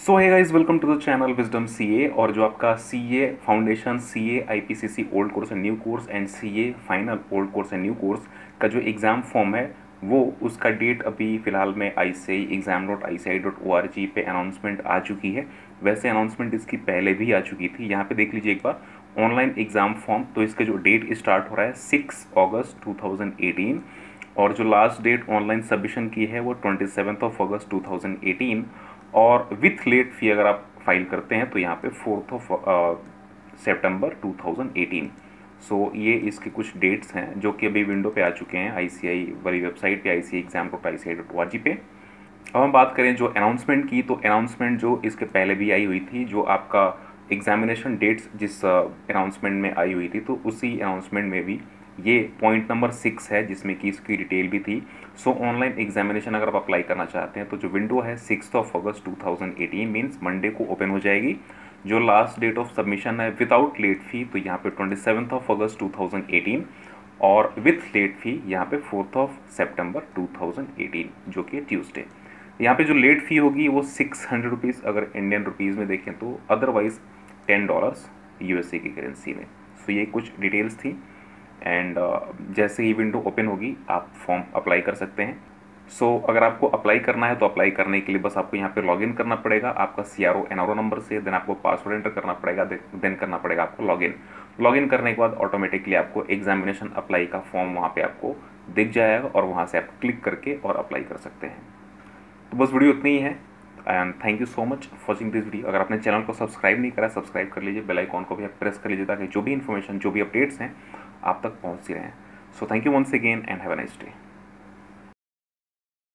So hey guys, welcome to the channel wisdom CA. और जो आपका CA foundation, CA IPCC old course and new course and CA final old course and new course का जो exam form है वो उसका date अभी फ़िलहाल में ICAI exam.ici.org पे अनाउंसमेंट आ चुकी है। वैसे अनाउंसमेंट इसकी पहले भी आ चुकी थी। यहाँ पे देख लीजिए एक बार ऑनलाइन एग्ज़ाम फॉर्म। तो इसका जो डेट स्टार्ट हो रहा है 6 अगस्त 2018 और जो लास्ट डेट ऑनलाइन सबमिशन की है वो 27 अगस्त 2018 और विथ लेट फ़ी अगर आप फाइल करते हैं तो यहाँ पे 4 सितंबर 2018। सो ये इसके कुछ डेट्स हैं जो कि अभी विंडो पे आ चुके हैं ICAI वाली वेबसाइट पे ICAI exam.ici.org पे। अब हम बात करें जो अनाउंसमेंट की, तो अनाउंसमेंट जो इसके पहले भी आई हुई थी, जो आपका एग्जामिनेशन डेट्स जिस अनाउंसमेंट में आई हुई थी, तो उसी अनाउंसमेंट में भी ये पॉइंट नंबर 6 है जिसमें कि इसकी डिटेल भी थी। सो ऑनलाइन एग्जामिनेशन अगर आप अप्लाई करना चाहते हैं तो जो विंडो है 6 अगस्त 2018 मीन्स मंडे को ओपन हो जाएगी। जो लास्ट डेट ऑफ सबमिशन है विदाउट लेट फी तो यहाँ पे 27 अगस्त 2018 और विथ लेट फी यहाँ पे 4 सितंबर 2018 जो कि ट्यूसडे। यहाँ पे जो लेट फ़ी होगी वो 600 रुपीज़ अगर इंडियन रुपीज़ में देखें तो, अदरवाइज़ $10 USA की करेंसी में। सो ये कुछ डिटेल्स थी एंड जैसे ही विंडो ओपन होगी आप फॉर्म अप्लाई कर सकते हैं। सो अगर आपको अप्लाई करना है तो अप्लाई करने के लिए बस आपको यहाँ पे लॉगिन करना पड़ेगा आपका CRO NRO नंबर से, देन आपको पासवर्ड एंटर करना पड़ेगा, देन करना पड़ेगा आपको लॉगिन करने के बाद ऑटोमेटिकली आपको एग्जामिनेशन अप्लाई का फॉर्म वहाँ पे आपको दिख जाएगा और वहाँ से आप क्लिक करके और अप्लाई कर सकते हैं। तो बस वीडियो उतनी ही है and thank you so much for watching this video. अगर आपने चैनल को सब्सक्राइब नहीं करा, सब्सक्राइब कर लीजिए, बेल आइकॉन को भी आप प्रेस कर लीजिए ताकि जो भी इन्फॉर्मेशन, जो भी अपडेट्स हैं आप तक पहुँचती रहें। So thank you once again and have a nice day.